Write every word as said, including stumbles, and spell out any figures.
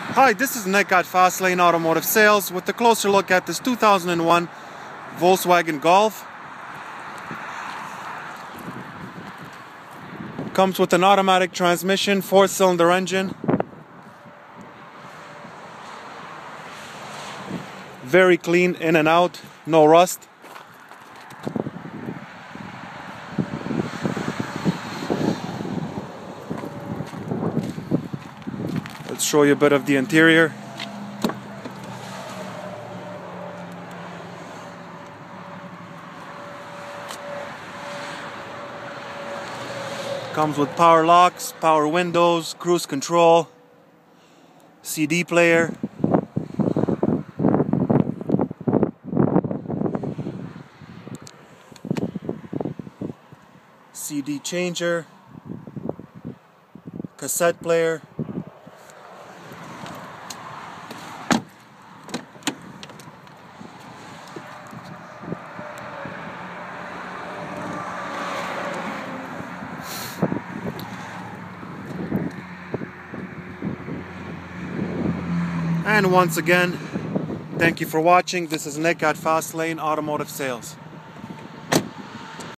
Hi, this is Nick at Fastlane Automotive Sales with a closer look at this two thousand one Volkswagen Golf. Comes with an automatic transmission, four-cylinder engine. Very clean in and out, no rust. Let's show you a bit of the interior. Comes with power locks, power windows, cruise control, C D player, C D changer, cassette player, and once again, thank you for watching. This is Nick at Fastlane Automotive Sales.